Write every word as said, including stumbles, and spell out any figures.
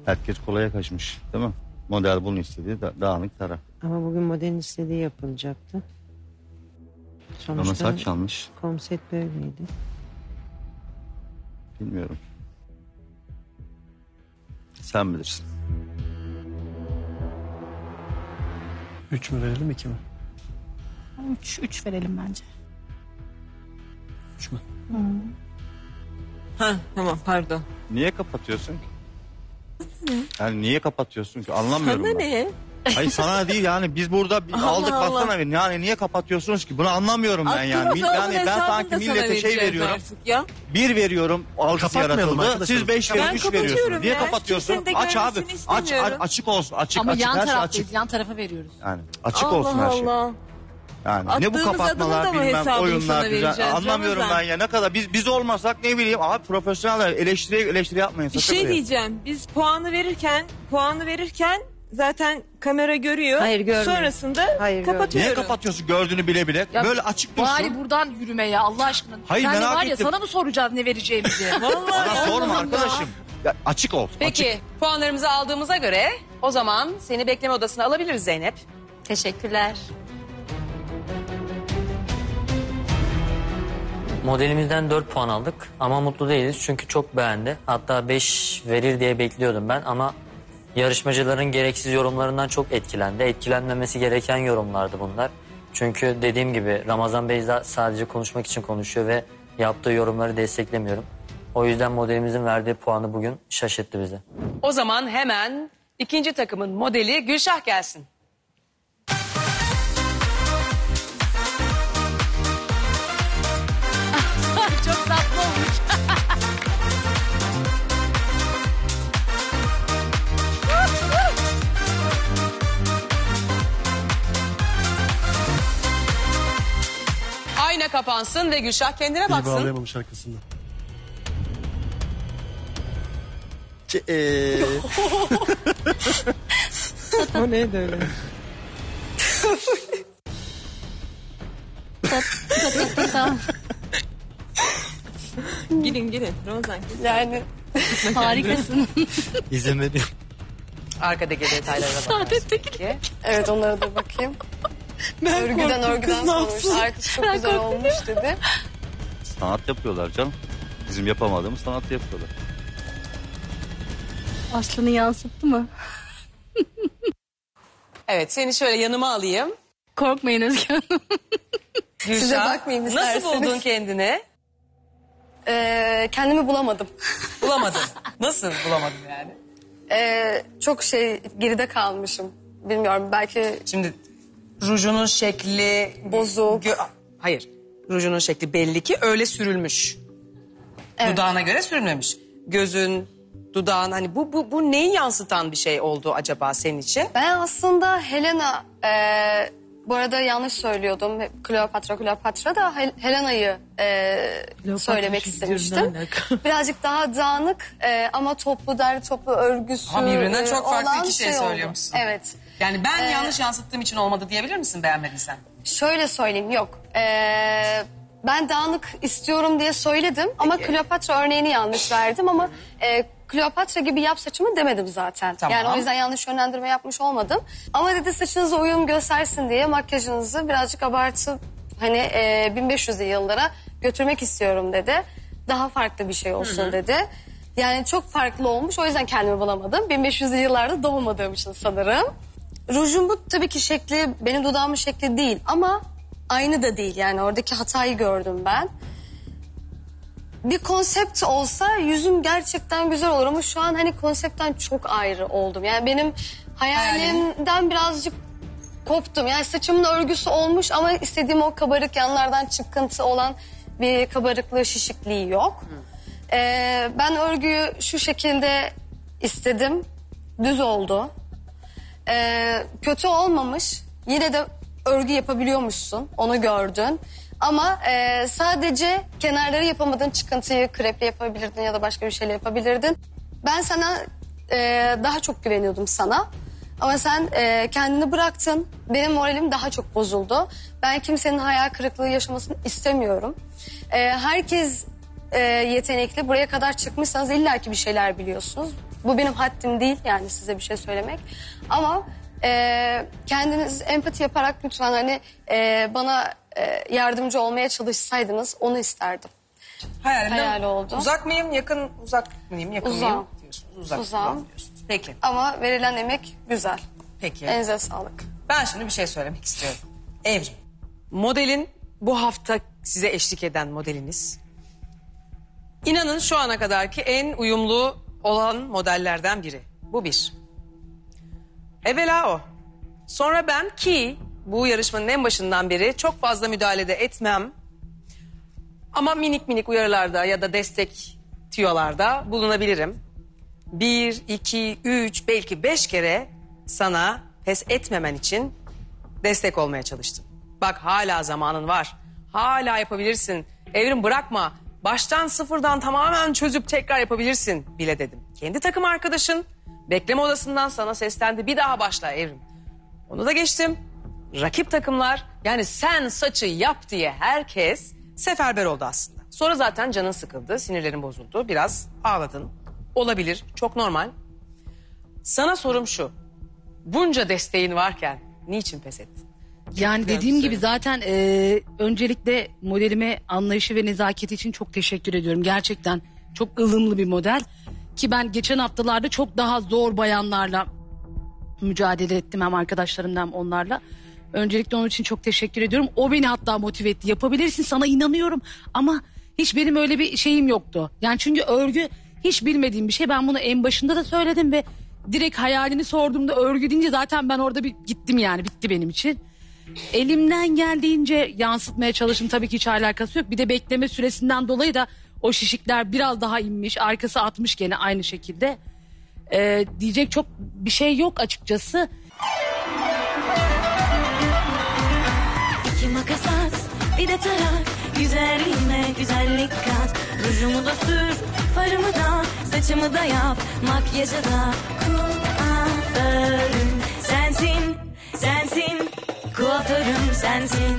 Herkes kolaya kaçmış değil mi? Model bunu istediği da, dağınık taraf. Ama bugün modelin istediği yapılacaktı. Ama saç yanlış. Konsept böyleydi. Bilmiyorum. Sen bilirsin. Üç mü verelim, iki mi? Üç, üç verelim bence. Üç mü? Ha, tamam pardon. Niye kapatıyorsun ki? Yani niye kapatıyorsun ki? Anlamıyorum Sana ben. ne? Hayır sana değil yani biz burada bir Allah aldık Allah. baksana bir. Yani niye kapatıyorsunuz ki? Bunu anlamıyorum ben yani. Attığımız Mil- zaman yani ben hesabını sanki da sana millete şey vereceğiz veriyorum. artık ya. Bir veriyorum algısı Kapatmayalım yaratıldı. arkadaşlar. Siz beş Ben verin üç kapatıyorum veriyorsunuz. Niye ya. kapatıyorsun? Kimsenin de Aç abi. görmesini Aç, istemiyorum. aç açık olsun. Açık Ama açık yan her şey taraftayız. açık. Yan tarafa veriyoruz. Yani açık Allah olsun her şey. Allah. Yani ne bu Attığımız adımın kapatmalar da mı bilmem hesabını oyunlar sana güzel. vereceğiz Anlamıyorum Ramazan? ben ya ne kadar biz biz olmasak ne bileyim abi profesyonel eleştiriye eleştiri yapmayın. Bir sakın şey ya. diyeceğim. Biz puanı verirken, puanı verirken zaten kamera görüyor. Hayır, görmüyor. Sonrasında Hayır, kapatıyoruz. Niye kapatıyorsun gördüğünü bile bile? Ya Böyle açık dursun. Bari buradan yürüme ya Allah aşkına. Hayır, Sen de merak var ya ettim. sana mı soracağız ne vereceğimizi? Vallahi Bana sorma Allah. arkadaşım. Ya, açık ol. Peki Açık. puanlarımızı aldığımıza göre o zaman seni bekleme odasına alabiliriz Zeynep. Teşekkürler. Modelimizden dört puan aldık ama mutlu değiliz çünkü çok beğendi. Hatta beş verir diye bekliyordum ben ama yarışmacıların gereksiz yorumlarından çok etkilendi. Etkilenmemesi gereken yorumlardı bunlar. Çünkü dediğim gibi Ramazan Bey sadece konuşmak için konuşuyor ve yaptığı yorumları desteklemiyorum. O yüzden modelimizin verdiği puanı bugün şaşırttı bizi. O zaman hemen ikinci takımın modeli Gülşah gelsin. Çok tatlı olmuş. Ayna kapansın ve Gülşah kendine İyi baksın. bağlayamamış arkasında. Eee, O neydi öyle? Tamam. Gidin gidin. Ramazan gidin. Yani Harikasın. İzlemedim. Arkadaki detaylara bakarsın. Peki. evet onlara da bakayım. örgüden örgüden konuş. Arkası çok güzel olmuş dedi. sanat yapıyorlar canım. Bizim yapamadığımız sanatı yapıyorlar. Aslı'nı yansıttı mı? Evet seni şöyle yanıma alayım. Korkmayın Özge Hanım. Gülşah, Size bakmayayım nasıl isterseniz. buldun kendini? Ee, kendimi bulamadım. Bulamadın. Nasıl bulamadın yani? Ee, çok şey geride kalmışım. Bilmiyorum belki Şimdi rujunun şekli... Bozuk. Gö- Hayır. Rujunun şekli belli ki öyle sürülmüş. Evet. Dudağına göre sürülmemiş. Gözün, dudağın hani bu, bu, bu neyi yansıtan bir şey oldu acaba senin için? ben aslında Helena e, bu arada yanlış söylüyordum. Kleopatra Kleopatra da Hel- Helena'yı e, söylemek istemiştim. Birazcık daha dağınık e, ama toplu derli toplu örgüsü Ha, birbirinden çok farklı olan iki şey oldu. söylüyormuşsun. Evet. Yani ben Ee, yanlış yansıttığım için olmadı diyebilir misin beğenmediysen? Şöyle söyleyeyim yok. Ee, ben dağınık istiyorum diye söyledim ama Kleopatra örneğini yanlış verdim ama e, Kleopatra gibi yap saçımı demedim zaten. Tamam. Yani o yüzden yanlış yönlendirme yapmış olmadım. Ama dedi saçınıza uyum göstersin diye makyajınızı birazcık abartıp hani e, bin beş yüzlü yıllara götürmek istiyorum dedi. Daha farklı bir şey olsun Hı hı. dedi. Yani çok farklı olmuş o yüzden kendimi bulamadım. bin beş yüzlü yıllarda doğmadığım için sanırım. Rujun bu tabii ki şekli benim dudağımın şekli değil ama aynı da değil yani oradaki hatayı gördüm ben. Bir konsept olsa yüzüm gerçekten güzel olur ama şu an hani konseptten çok ayrı oldum. Yani benim hayalimden birazcık koptum. Yani saçımın örgüsü olmuş ama istediğim o kabarık yanlardan çıkıntı olan bir kabarıklığı şişikliği yok. Ee, ben örgüyü şu şekilde istedim. Düz oldu. Ee, kötü olmamış. Yine de örgü yapabiliyormuşsun. Onu gördün. Ama e, sadece kenarları yapamadın. Çıkıntıyı kreple yapabilirdin ya da başka bir şeyle yapabilirdin. Ben sana e, daha çok güveniyordum sana. Ama sen e, kendini bıraktın. Benim moralim daha çok bozuldu. Ben kimsenin hayal kırıklığı yaşamasını istemiyorum. E, herkes e, yetenekli. Buraya kadar çıkmışsanız illaki bir şeyler biliyorsunuz. Bu benim haddim değil yani size bir şey söylemek. Ama e, kendiniz empati yaparak lütfen hani e, bana e, yardımcı olmaya çalışsaydınız onu isterdim. Hayalimden Hayal oldu. Uzak mıyım, yakın, uzak mıyım, yakın Uzağım. mıyım diyorsunuz. Uzak, Uzağım. uzak diyorsunuz. Peki, Ama verilen emek güzel. peki. Elinize sağlık. Ben şimdi bir şey söylemek istiyorum. Evrim, modelin bu hafta size eşlik eden modeliniz. İnanın şu ana kadarki en uyumlu olan modellerden biri. Bu bir. Evvela o. Sonra ben ki bu yarışmanın en başından beri çok fazla müdahalede etmem. Ama minik minik uyarılarda ya da destek tüyolarda bulunabilirim. Bir, iki, üç, belki beş kere sana pes etmemen için destek olmaya çalıştım. Bak hala zamanın var. Hala yapabilirsin. Evrim bırakma. Baştan sıfırdan tamamen çözüp tekrar yapabilirsin bile dedim. Kendi takım arkadaşın bekleme odasından sana seslendi. Bir daha başla Evrim. Onu da geçtim. Rakip takımlar yani sen saçı yap diye herkes seferber oldu aslında. Sonra zaten canın sıkıldı, sinirlerin bozuldu. Biraz ağladın. Olabilir, çok normal. Sana sorum şu. Bunca desteğin varken niçin pes ettin? Yani dediğim gibi zaten e, öncelikle modelime anlayışı ve nezaketi için çok teşekkür ediyorum. Gerçekten çok ılımlı bir model. Ki ben geçen haftalarda çok daha zor bayanlarla mücadele ettim. Hem arkadaşlarımdan hem onlarla. Öncelikle onun için çok teşekkür ediyorum. O beni hatta motive etti. Yapabilirsin, sana inanıyorum. Ama hiç benim öyle bir şeyim yoktu. Yani çünkü örgü hiç bilmediğim bir şey. Ben bunu en başında da söyledim ve direkt hayalini sorduğumda örgü deyince zaten ben orada bir gittim yani. Bitti benim için. Elimden geldiğince yansıtmaya çalıştım. Tabii ki hiç alakası yok. Bir de bekleme süresinden dolayı da o şişikler biraz daha inmiş. Arkası atmış gene aynı şekilde. Ee, diyecek çok bir şey yok açıkçası. İki makas at, bir de tarak. Güzelliğime güzellik kat. Rujumu da sür, farımı da, saçımı da yap. Makyajı da kuaförüm sensin, sensin. Kuaförüm sensin.